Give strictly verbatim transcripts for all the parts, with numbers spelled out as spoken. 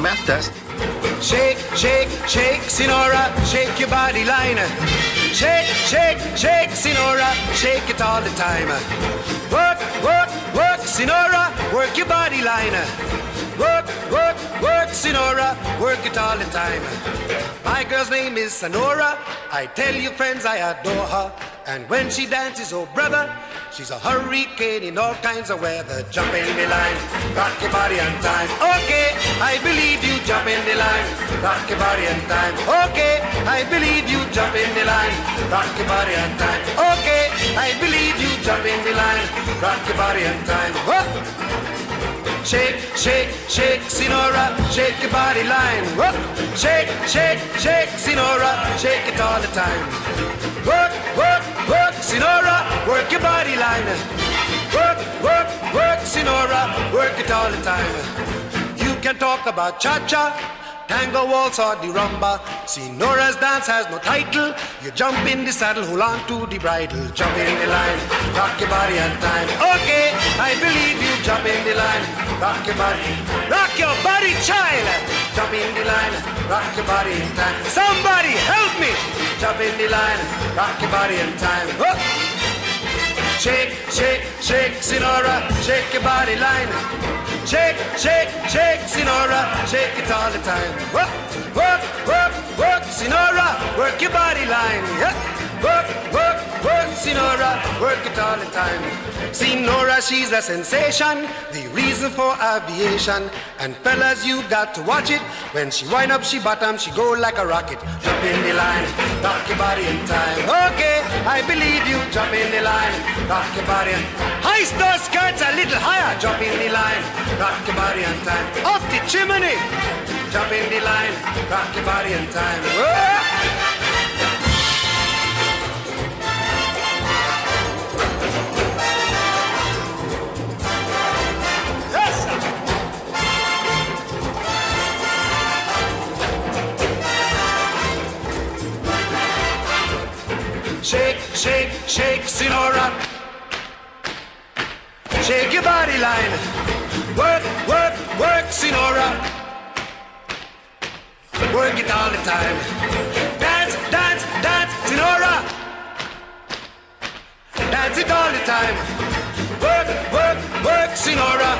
math test. Shake, shake, shake, Sinora, shake your body line. Shake, shake, shake, Sinora, shake it all the time. Work, work, work, Sinora, work your body line. Work, work, work, Sinora, work it all the time. My girl's name is Sonora. I tell you friends, I adore her. And when she dances, oh brother, she's a hurricane in all kinds of weather. Jump in the line, rock your body on time. Okay, I believe you, jump in the line, rock your body on time. Okay, I believe you, jump in the line, rock your body on time. Okay, I believe you, jump in the line, rock your body on time. Whoa. Shake, shake, shake, Sinora, shake your body line. Whoa. Shake, shake, shake, Sinora, shake it all the time. Work, work, work, Sinora, work your body line. Work, work, work, Sinora, work it all the time. You can talk about cha-cha, tango, waltz or the rumba. Sinora's dance has no title. You jump in the saddle, hold on to the bridle. Jump in the line, rock your body on time. Okay, I believe you, jump in the line, rock your body. Rock your body, child. Jump in the line, rock your body in time. Somebody help me. Jump in the line, rock your body in time. Whoa. Shake, shake, shake, Sinora, shake your body line. Shake, shake, shake, Sinora, shake it all the time. Work, work, work, work, Sinora, work your body line. Yeah. Work, work, work, Sinora, work it all the time. Sinora, she's a sensation, the reason for aviation. And fellas, you got to watch it. When she wind up, she bottom, she go like a rocket. Jump in the line, rock your body in time. Okay, I believe you, jump in the line, rock your body in. Heist those skirts a little higher, jump in the line, rock your body in time. Off the chimney, jump in the line, rock your body in time. Whoa. Shake, shake, shake, Sinora. Shake your body line. Work, work, work, Sinora. Work it all the time. Dance, dance, dance, Sinora. Dance it all the time. Work, work, work, Sinora.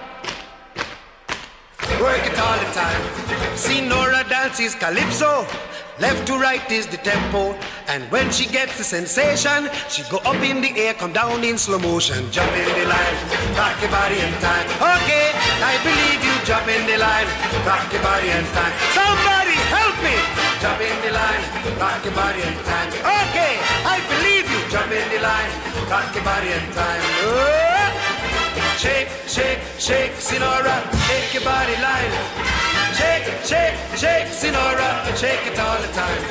Work it all the time. Sinora dances calypso. Left to right is the tempo. And when she gets the sensation, she go up in the air, come down in slow motion. Jump in the line, rock your body in time. Okay, I believe you, jump in the line, rock your body in time. Somebody help me! Jump in the line, rock your body in time. Okay, I believe you, jump in the line, rock your body in time. Oh! Shake, shake, shake, Sinora, shake your body line. Shake, shake, shake, Sinora, shake it all the time.